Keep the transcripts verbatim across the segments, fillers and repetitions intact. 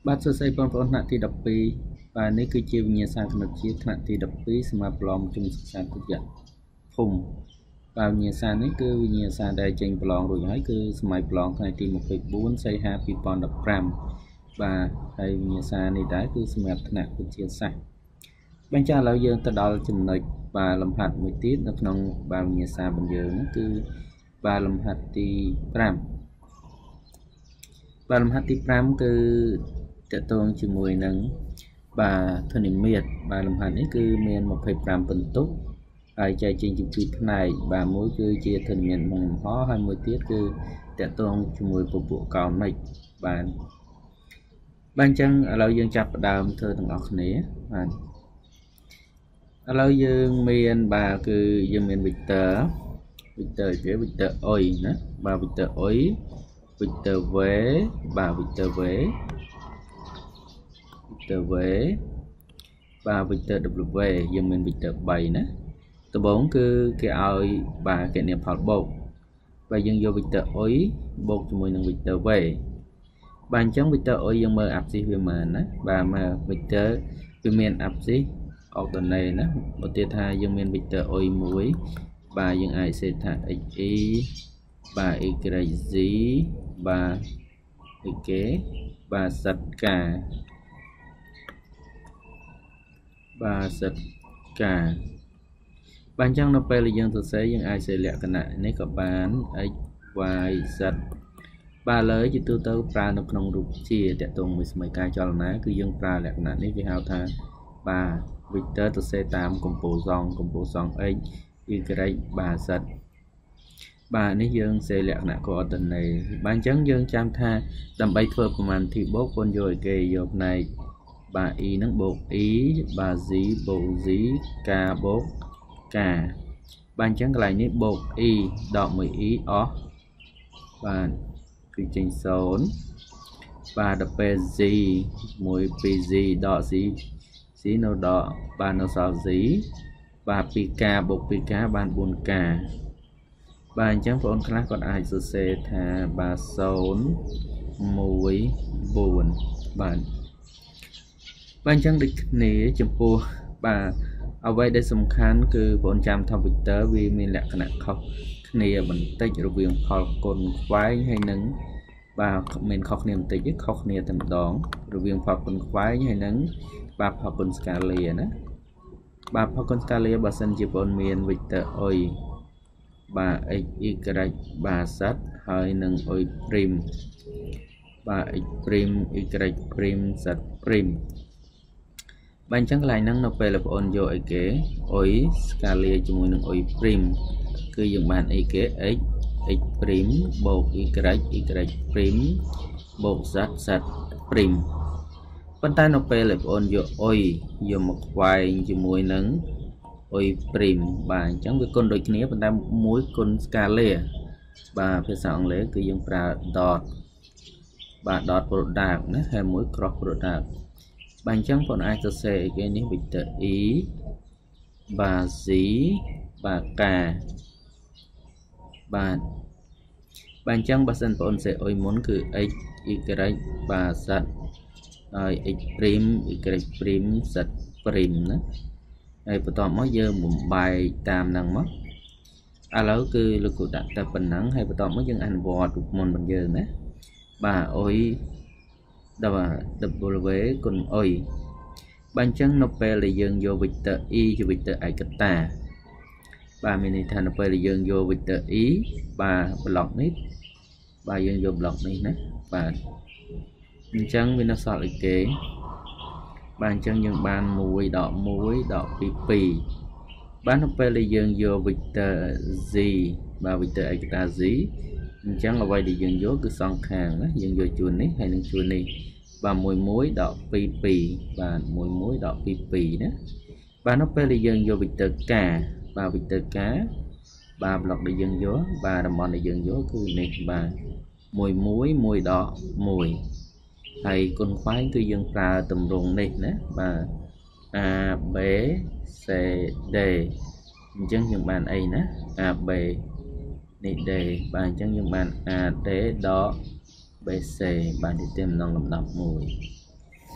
បាទសួស្តីបងប្អូនថ្នាក់ទីដប់ពីរបាទនេះគឺជាវិញ្ញាសាគណិតជាតិថ្នាក់ទីដប់ពីរសម្រាប់ប្រឡងជំសិក្សាទុតិយភូមិបាទវិញ្ញាសានេះគឺវិញ្ញាសាដែលចេញប្រឡងរួចហើយគឺសម័យប្រឡងថ្ងៃទីម្ភៃបួនសីហាពីរពាន់ដប់ប្រាំបាទហើយវិញ្ញាសានេះដែរគឺសម្រាប់ថ្នាក់វិទ្យាសាស្ត្របញ្ចាឥឡូវយើងទៅដល់ចំណុចបាទលំហាត់មួយទៀតនៅក្នុងបាទវិញ្ញាសារបស់យើងនោះគឺបាទលំហាត់ទីប្រាំបាទលំហាត់ទីប្រាំគឺតកតងជាមួយនឹងបាទធនមាត្របាទលំហាត់នេះគឺមានម្ភៃប្រាំពិន្ទុហើយចែកចេញជាពីរផ្នែកបាទមួយគឺជាធនមាត្រមុខលំហហើយមួយទៀតគឺតកតងជាមួយពពួកកោណិកបាទបាទអញ្ចឹងឥឡូវយើងចាប់ផ្ដើមធ្វើទាំងអស់គ្នាបាទឥឡូវយើងមានបាទគឺយើងមាន vector vector គេ vector អុយណាបាទ vector អុយ vector v បាទ vector v vector v បាទ vector w យើងមាន vector បីណាដំបូងគឺគេឲ្យបាទគណនាផលបូកបាទយើងយក vector អុយបូកជាមួយនឹង vector v បាទអញ្ចឹង vector អុយយើងមើល axis វាមែនណាបាទមើល vector វាមាន axis អុកដណេណាបើទៀតថាយើងមាន vector អុយមួយបាទយើងអាចសេថា xe បាទ yz បាទ ek បាទសិតកាបាទសិតកាបាទអញ្ចឹងនៅពេលដែលយើងសរសេរយើងអាចសេលក្ខណៈនេះក៏បាន x y z បាទលើជាទូទៅប្រើនៅក្នុងរូបជាតកតងមួយសមីការចលនាគឺយើងប្រើលក្ខណៈនេះគេហៅថាបាទ vector ទៅសេតាមកម្ពូលសងកម្ពូលសង x y បាទ z បាទនេះយើងសេលក្ខណៈ coordinate បាទអញ្ចឹងយើងចាំថាដើម្បីធ្វើប្រមាណទីបូកពន្យល់គេយកផ្នែកបាទ e នឹងបូក e បាទ z បូក z កាបូកកាបាទអញ្ចឹងកន្លែងនេះបូក e ដកមួយ e អស់បាទគឺចេញศูนย์បាទដល់ពេល z មួយ ពីរ z ដក z z នៅដកបាទនៅសល់ z បាទពីរកាបូកពីរកាបានបួនកាបាទអញ្ចឹងបងប្អូនខ្លះគាត់អាចសរសេរថាបាទศูนย์ មួយ បួនបាទបាទអញ្ចឹងដូចគ្នាចំពោះបាទអ្វីដែលសំខាន់គឺបងចាំថា vector វាមានលក្ខណៈខុសគ្នាបន្តិចរវាងផលគុណខ្វែងហើយនឹងបាទមានខុសគ្នាបន្តិចខុសគ្នាតែម្ដងរវាងផលគុណខ្វែងហើយនឹងបាទផលគុណស្កាលាណាបាទផលគុណស្កាលាបើសិនជាបងមាន vector អុយបាទ x y បាទ z ហើយនឹងអុយព្រីមបាទ x ព្រីម y ព្រីម z ព្រីមបាទអញ្ចឹងកន្លែងហ្នឹងនៅពេលបងប្អូនយកអីគេអុយស្កាលាជាមួយនឹងអុយព្រីមគឺយើងបានអីគេ x x ព្រីមបូក y y ព្រីមបូក z z ព្រីមប៉ុន្តែនៅពេលបងប្អូនយកអុយយកមកខ្វែងជាមួយនឹងអុយព្រីមបាទអញ្ចឹងវាគុណដូចគ្នាប៉ុន្តែមួយគុណស្កាលាបាទភាសាអង់គ្លេសគឺយើងប្រើ dot បាទ dot product ណាហើយមួយ cross product បាទអញ្ចឹងបងអាចសរសេរគេនេះ vector e បាទ z បាទកាបាទបាទអញ្ចឹងបើសិនបងសេអុយមុនគឺ x y បាទ z ហើយ x ព្រីម y ព្រីម z ព្រីមណាហើយបន្ទាប់មកយើងបំបែកតាមហ្នឹងមកឥឡូវគឺលោកគ្រូដាក់តែប៉ុណ្ណឹងហើយបន្ទាប់មកយើងអនុវត្តរូបមន្តរបស់យើងណាបាទអុយដល់ w គុណអុយបាទអញ្ចឹងនៅពេលដែលយើងយក vector e ជា vector ឯកតាបាទមានន័យថានៅពេលដែលយើងយក vector e បាទប្លុកនេះបាទយើងយកប្លុកនេះណាបាទអញ្ចឹងវានៅសល់អីគេបាទអញ្ចឹងយើងបានមួយដកមួយដកពីពីរបាទនៅពេលដែលយើងយក vector z បាទ vector ឯកតា z អញ្ចឹងអ្វីដែលយើងយកគឺសងខាងណាយើងយកជួននេះហើយនឹងជួននេះបាទមួយមួយដកពីពីរបាទមួយមួយដកពីពីរណាបាទនៅពេលដែលយើងយក vector k បាទ vector k បាទប្លុកដែលយើងយកបាទតំបន់ដែលយើងយកគឺនេះបាទមួយមួយមួយដកមួយហើយគុណខ្វែងគឺយើងប្រើទម្រង់នេះណាបាទ a b c d អញ្ចឹងយើងបានអីណា a b នេះ d បាទអញ្ចឹងយើងបាន a d ដក bc បាទនេះទេម្ដងលំដាប់មួយ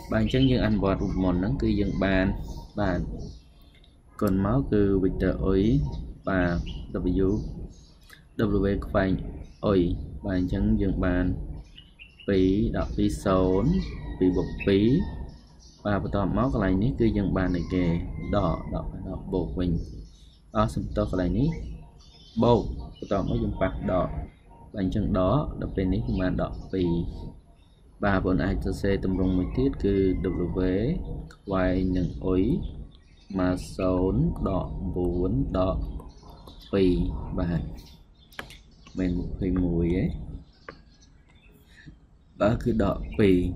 bạn chẳng dương ăn bọt một nắng cứ dương bàn bàn còn máu cứ Victor ối và W W khoanh ơi bạn chẳng dương bàn phí đọc phí xốn phí bột phí và bắt đầu máu cái này ní cứ dương bàn này kề đỏ đỏ đỏ bột mình đó xong tôi cái này ní bột bắt đầu mới dùng bạc đỏ bạn chẳng đó đọc bên ní mà đỏ phí và bọn ai cho xe tầm rung mới tiết cứ W quay những ối mà xốn đỏ bốn đỏ phì và mình một phì mùi ấy đó cứ đỏ phì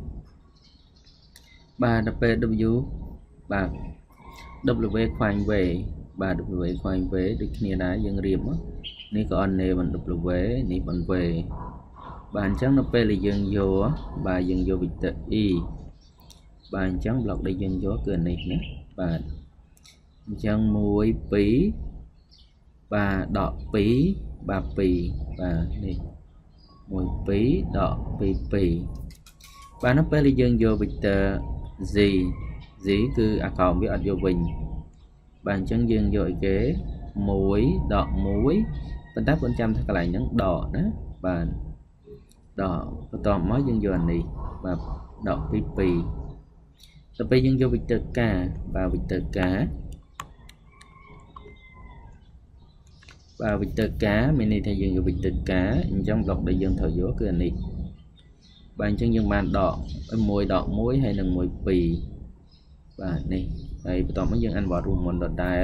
ba W ba W khoanh về ba W khoanh về được như đá dân riêng á ní còn này bằng W ní bằng về bạn trắng nó là dân vô bà dân vô bị tự y bạn trắng lọc để dân vô cửa này nữa bạn chân muối phí và đỏ phí bà phì và này muối phí đỏ phí phì bạn nó là dân vô bị tự gì gì cứ à còn biết anh vô bình bạn chân dân vô kế muối đỏ muối bên tác bên trăm thay lại những đỏ đó bạn đỏ toàn mới dân dồn này và đỏ pi pi tập bây dân vô bị tự cá và bị tự cá và bị tự cá mini thay dân vô bị tự cá trong lọc để dân thời gió cái này bạn chân dân bàn đỏ mùi đỏ muối hay là mùi pì và này đây toàn mới dân ăn bỏ rùm một đợt đài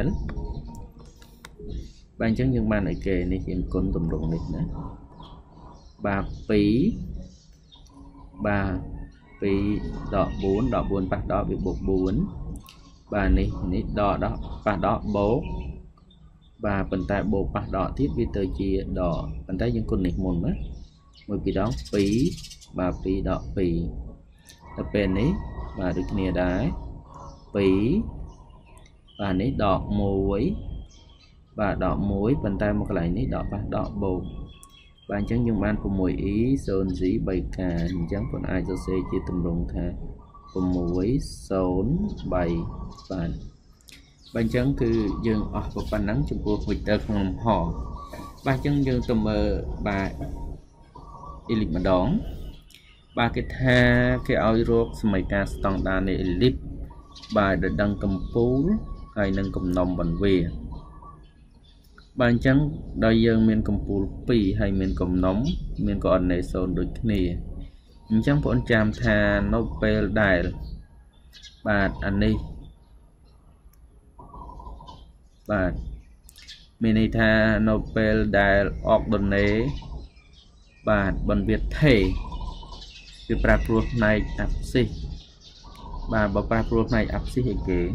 bạn chân dân bàn này kề này hiện con tầm rụng này nữa ba phí ba phí đỏ bốn đỏ buồn bạc đỏ bị bột bốn và này này đỏ đó bạc đỏ bố và phần tại bộ bạc đỏ thiết vi tờ chia đỏ phần tay những con này một mất một vì đó phí và phí đỏ phí tập bên ấy và được kia đá phí và nấy đỏ muối và đỏ muối phần tay một cái này nấy đỏ bạc đỏ bột bạn chẳng dùng ban của mùi ý sơn dĩ bày cả chẳng còn ai cho xe chỉ tầm rung thà của mùi xốn bày bạn bạn chẳng cứ dừng ở một phần nắng trong cuộc việc tờ không họ bạn chẳng dừng tầm mờ bà y lịch mà đón ba cái tha cái áo rốt mấy ca stong đa này lip bà đã đăng cầm phú hay nâng cầm nông bằng về bạn chẳng đôi dân miền cầm phù pì hay miền cầm nóng miền còn này sồn được nè chẳng bọn chạm thà Nobel đài bạn anh đi bạn mini tha Nobel đài ordone bạn bằng việc thể việc pra pro này áp xí bà bảo pra pro này áp xí hệ kế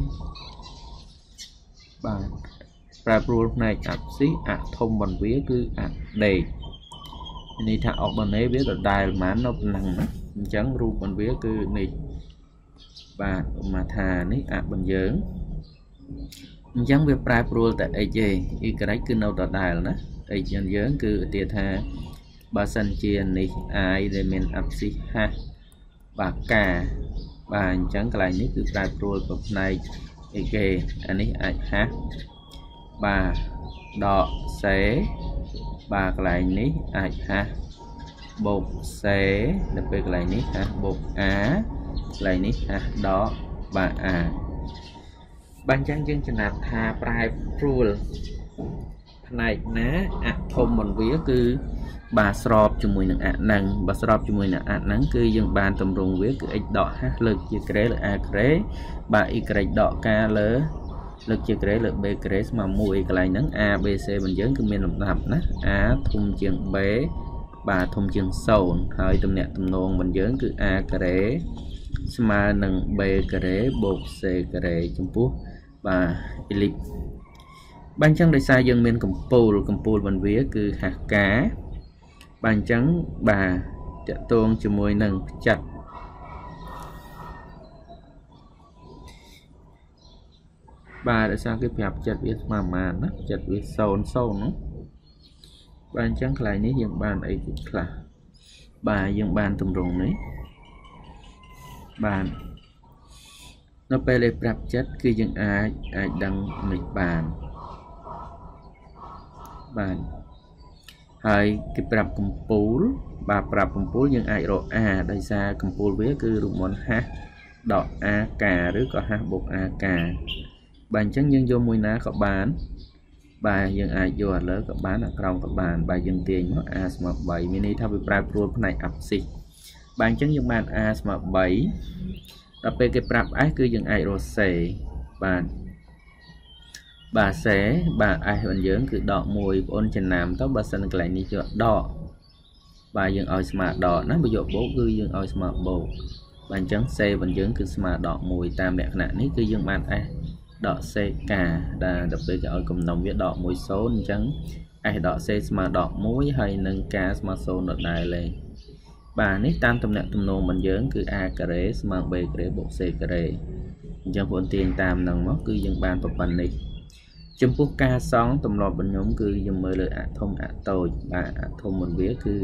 bạn pra pro này áp xí ạ thông bằng vía cứ ạ đầy này thằng ọc bằng ấy biết là đài mà nó nặng chẳng ru bằng vía cứ này và mà thà này ạ bằng giỡn chẳng việc pra pro tại ấy gì y cái đấy cứ đâu tại đài là ấy chân giỡn cứ tiệt thà bà sân chia này ai để mình áp xí ha bà cả bà chẳng cái này cứ pra pro của này cái anh ấy ai ha bà đỏ xế bà cái lại ní ai ha bột xế đặc biệt lại ní ha bột á lại ní ha đó bà à ban trang dân cho nạp tha pride rule này ná ạ thông bằng vía cứ bà sọp cho mùi nặng ạ nặng bà sọp cho mùi nặng ạ nắng cứ dân bàn tầm rung vía cứ ít đỏ hát lực chia kế là a kế bà y kế đỏ ca lỡ lực chia kế lực b kế mà mùi cái này nắng a b c mình dẫn cứ miền lục nạp nè a thùng trường bé bà thùng trường sầu hơi tầm nhẹ tầm nôn mình dẫn cứ a kế mà nâng b kế bột c kế trong phút bà elip ban trắng để sai dân miền cầm pool cầm pool mình vía cứ hạt cá ban trắng bà chặt tôn cho mùi nâng chặt bà đã sang cái phép chặt viết mà mà nó chặt viết sâu sâu nó ban trắng lại ní dân ban ấy là bà dân ban tầm rùng đấy bàn nó về lại bạp chất cứ dân ai ai đăng mình bàn bàn hai cái bạp công púl bà bạp công púl dân ai rồi à đây xa công púl với cứ rụng món ha đọ a càឬក៏ហាស់បុក a កាបាទអញ្ចឹងយើងយកមួយណាក៏បានបាទយើងអាចយកឥឡូវក៏បានក្រោមក៏បានបាទយើងទាញមក a ស្មើ3មានន័យថាវាប្រែប្រួលផ្នែកអាប់ស៊ីសបាទអញ្ចឹងយើងបាន a ស្មើ3ដល់ពេលគេប្រាប់ s គឺយើងអាចរក c បាទបាទ c បាទ s របស់យើងគឺដក1បងប្អូនចំណាំទៅបើសិនកន្លែងនេះយកដកបាទយើងឲ្យស្មើដកណាបើយកបូកគឺយើងឲ្យស្មើបូកបាទអញ្ចឹង c របស់យើងគឺស្មើដក1តាមលក្ខណៈនេះគឺយើងបាន s ដក c កាដែលដល់ពេលគេឲ្យកំណុំវាដក1 0អញ្ចឹង s ដក c ស្មើដក1ហើយនឹង k ស្មើ0ដដែលលេបាទនេះតាមតំណែងទំនោររបស់យើងគឺ a ការ៉េស្មើ b ការ៉េបូក c ការ៉េអញ្ចឹងបងទាញតាមនឹងមកគឺយើងបានប៉ុណ្ណេះចំពោះការសង់ទម្លាប់របស់ខ្ញុំគឺយើងមើលលើអាធំអាតូចបាទអាធំរបស់វាគឺ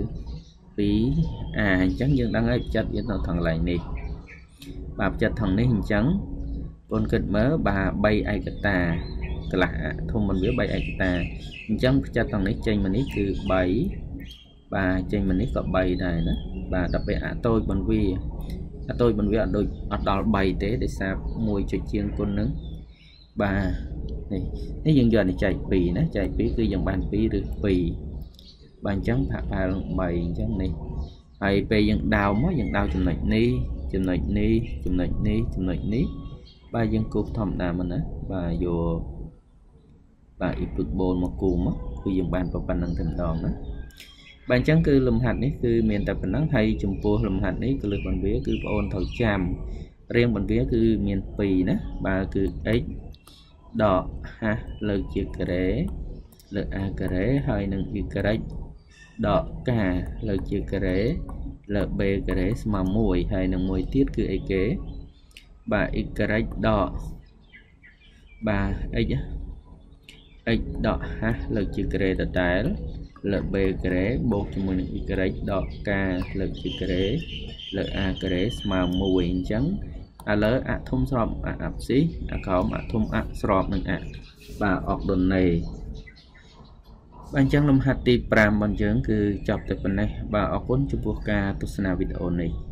2 a អញ្ចឹងយើងដឹងហើយផ្ចិតវានៅខាងកន្លែងនេះបាទផ្ចិតខាងនេះអញ្ចឹងបងគិតមើលបាទ3ឯកតាកន្លះអាធំរបស់វា3ឯកតាអញ្ចឹងផ្ចិតខាងនេះចេញមកនេះគឺ3បាទចេញមកនេះក៏3ដែរណាបាទដល់ពេលអាតូចរបស់វាអាតូចរបស់វាអត់ដូចអត់ដល់3ទេដោយសារ1ចុចជាងគុណនឹងបាទនេះនេះយើងយកនេះចែក2ណាចែក2គឺយើងបាន2ឬ2បាទអញ្ចឹងផាក់ផាល3អញ្ចឹងនេះហើយពេលយើងដោមមកយើងដោចំណុចនេះចំណុចនេះចំណុចនេះចំណុចនេះបាទយើងគូសធម្មតាមកណាបាទយកបាទអ៊ីពឹកបូលមកគូមកគឺយើងបានប៉ុណ្ណឹងតែម្ដងណាបាទអញ្ចឹងគឺលំហាត់នេះគឺមានតែប៉ុណ្ណឹងហើយចំពោះលំហាត់នេះគឺលើកបន្វាគឺបងអូនត្រូវចាំរៀងបន្វាគឺមាន2ណាបាទគឺ x ដក h លើកជាការ៉េលើក a ការ៉េហើយនឹង y ដក k លើកជាការ៉េលើក b ការ៉េស្មើ1ហើយនឹងមួយទៀតគឺអីគេបាទ y ដកបាទ x x ដក h លើកជាការ៉េដដែលលើក b ការ៉េបូកជាមួយនឹង y ដក k លើកជាការ៉េលើក a ការ៉េស្មើ1អញ្ចឹងឥឡូវអាធំស្របអាអាប់ស៊ីអាក្រោមអាធំអាស្របនឹងអាបាទអុកដុនណេបាទអញ្ចឹងលំហាត់ទី5របស់យើងគឺចប់តែប៉ុណ្ណេះបាទអរគុណចំពោះការទស្សនាវីដេអូនេះ